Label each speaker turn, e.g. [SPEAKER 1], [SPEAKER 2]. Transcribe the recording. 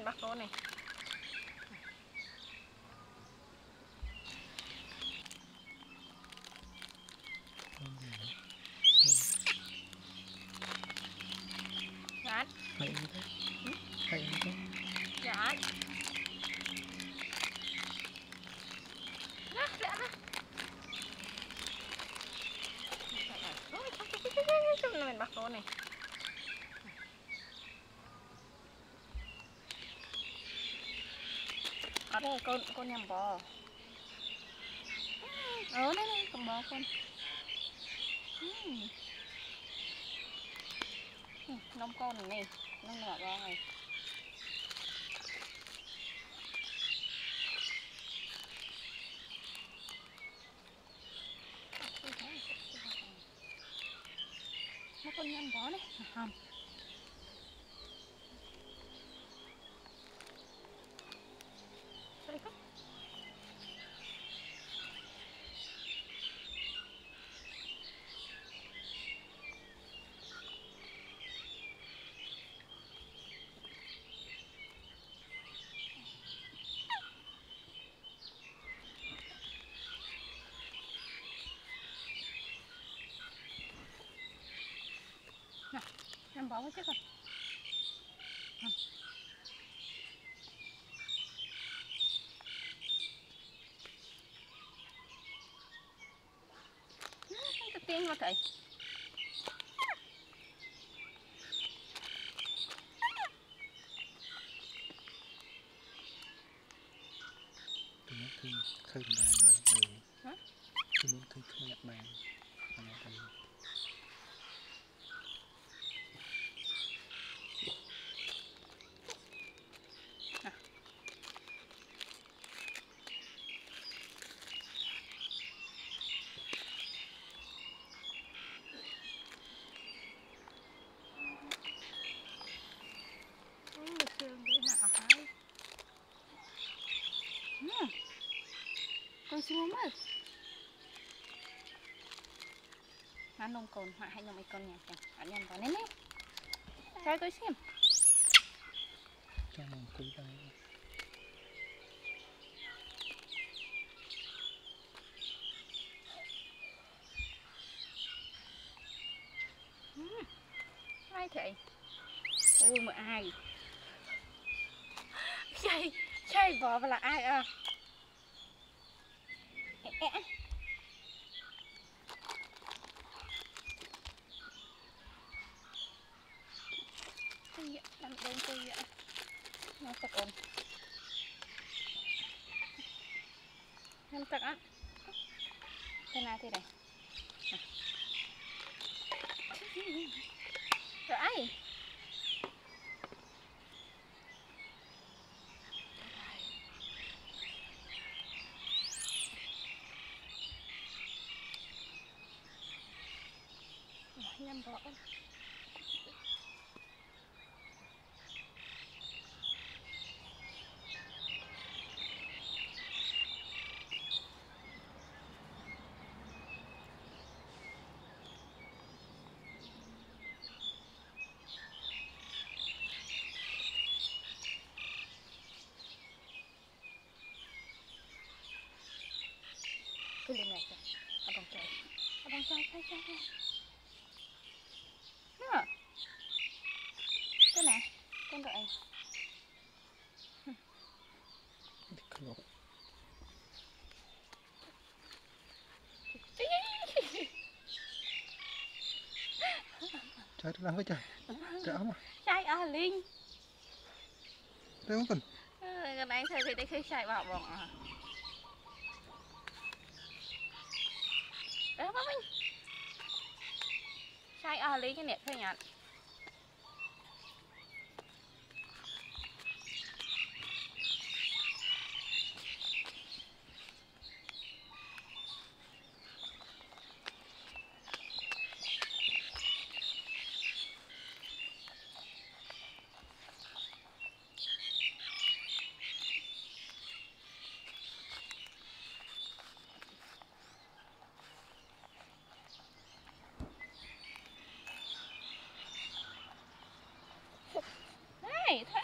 [SPEAKER 1] mình bắt con này. Dạ.
[SPEAKER 2] Hay thế. Hay thế.
[SPEAKER 1] Dạ. Đó, dạ đó. Mình bắt con này. Ở đây con nhầm bò. Đây này, con bò con. Nông con này, nông ngọt bò này. Nó con nhầm bò này, không. Đây không? Em bỏ chết rồi. Cái tiếng nó thầy.
[SPEAKER 2] Tôi muốn khơi bàn lại rồi.
[SPEAKER 1] Hả?
[SPEAKER 2] Tôi muốn khơi nhặt bàn. Con xuống mất. Nó nông cồn họa hay nhầm mấy con nhà chẳng. Ở nhầm vào nếm ấy. Cho tôi xem. Cho mình cúi đây.
[SPEAKER 1] Ai thế? Ôi mà ai? Chơi bò là ai à? Làm đơn tôi vậy. Nó thật ổn. Em thật á. Thế nào thế này? Rồi ai? Nhầm bỏ. Cứ lên này kìa. Abang cai. Abang cai. Nè. Cái nè. Con đợi.
[SPEAKER 2] Trời làm cái trời. Trời ấm à.
[SPEAKER 1] Trai à Linh.
[SPEAKER 2] Đây không cần.
[SPEAKER 1] Cái này thôi thì để khi chạy vào bỏng à. Đấy không mình. Trai à Linh cái nẹt thôi nhỉ. Này, thôi